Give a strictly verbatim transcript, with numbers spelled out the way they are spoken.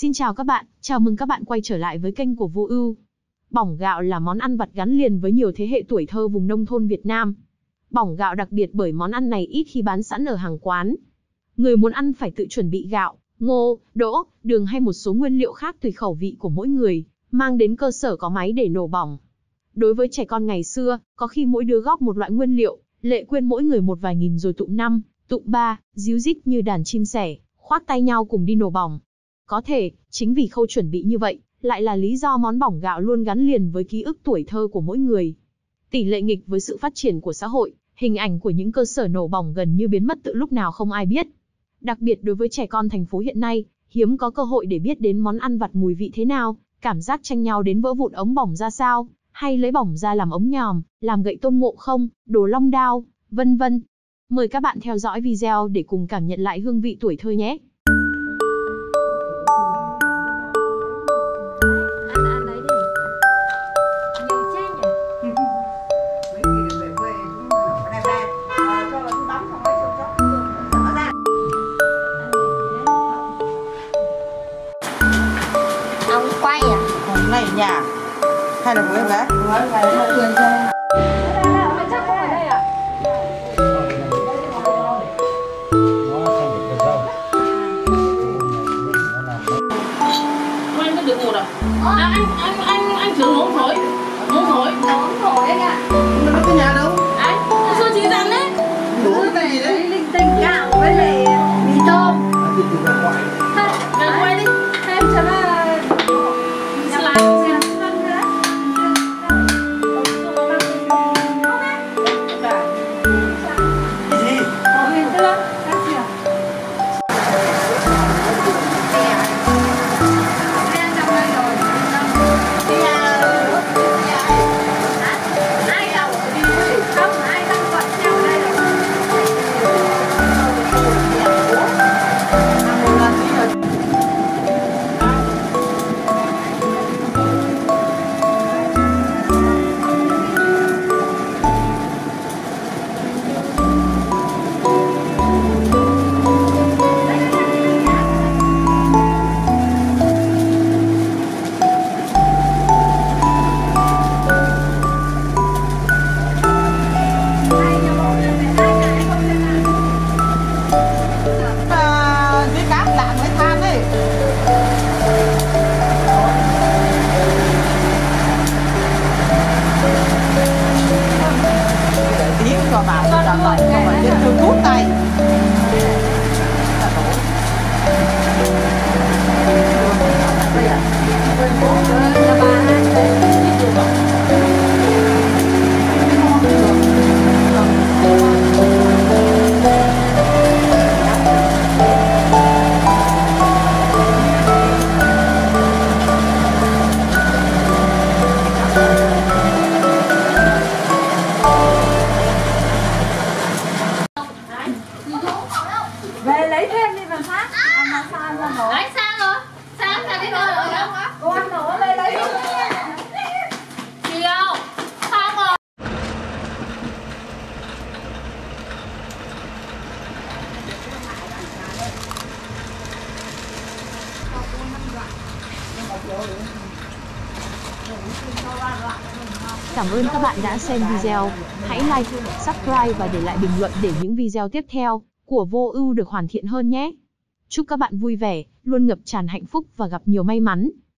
Xin chào các bạn, chào mừng các bạn quay trở lại với kênh của Vô Ưu. Bỏng gạo là món ăn vặt gắn liền với nhiều thế hệ tuổi thơ vùng nông thôn Việt Nam. Bỏng gạo đặc biệt bởi món ăn này ít khi bán sẵn ở hàng quán. Người muốn ăn phải tự chuẩn bị gạo, ngô, đỗ, đường hay một số nguyên liệu khác tùy khẩu vị của mỗi người, mang đến cơ sở có máy để nổ bỏng. Đối với trẻ con ngày xưa, có khi mỗi đứa góp một loại nguyên liệu, lệ quyên mỗi người một vài nghìn rồi tụm năm, tụm ba, ríu rít như đàn chim sẻ, khoác tay nhau cùng đi nổ bỏng. Có thể, chính vì khâu chuẩn bị như vậy, lại là lý do món bỏng gạo luôn gắn liền với ký ức tuổi thơ của mỗi người. Tỷ lệ nghịch với sự phát triển của xã hội, hình ảnh của những cơ sở nổ bỏng gần như biến mất từ lúc nào không ai biết. Đặc biệt đối với trẻ con thành phố hiện nay, hiếm có cơ hội để biết đến món ăn vặt mùi vị thế nào, cảm giác tranh nhau đến vỡ vụn ống bỏng ra sao, hay lấy bỏng ra làm ống nhòm, làm gậy tôn ngộ không, đồ long đao, vân vân. Mời các bạn theo dõi video để cùng cảm nhận lại hương vị tuổi thơ nhé. Này nhà hay là của em bé? Anh có được ngủ đâu? À, anh anh anh anh thử muốn thổi, muốn thổi, muốn thổi anh ạ. Nó cái nhà đâu? Anh, tôi chỉ dặn đấy. Đủ cái này đấy. Linh tinh gạo với lại mì tôm. Gà quay đi. Thêm cho nó cho vào cho vào vào trên thương thuốc tay. về lấy thêm đi mà phát. À, mà sao ăn nổ? Anh sang rồi. Sang là cái nồi rồi đâu? Cô ăn nổ lên lấy đi. Chị đâu? Sang rồi. Cảm ơn các bạn đã xem video. Hãy like, subscribe và để lại bình luận để những video tiếp theo của Vô Ưu được hoàn thiện hơn nhé. Chúc các bạn vui vẻ, luôn ngập tràn hạnh phúc và gặp nhiều may mắn.